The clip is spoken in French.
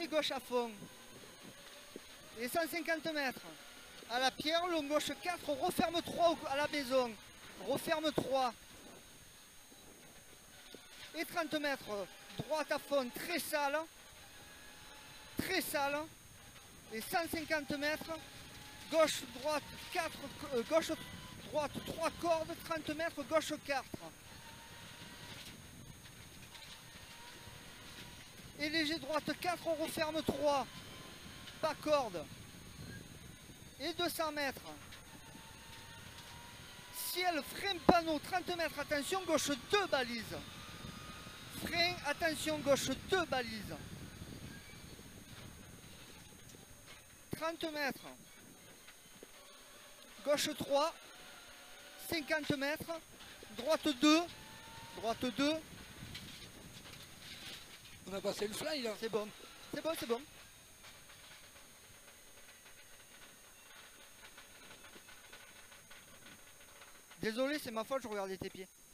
gauche à fond. Et 150 mètres. À la pierre, long gauche 4, referme 3 à la maison. Referme 3. Et 30 mètres. Droite à fond, très sale. Très sale. Et 150 mètres. Gauche, droite 4, gauche, droite 3 cordes, 30 mètres, gauche 4. Et léger droite 4, on referme 3. Pas corde. Et 200 mètres. Ciel, frein, panneau, 30 mètres, attention, gauche 2 balises. Frein, attention, gauche 2 balises. 30 mètres. Gauche 3. 50 mètres. Droite 2. Droite 2. On a passé le fly là. C'est bon. C'est bon, c'est bon. Désolé, c'est ma faute, je regardais tes pieds.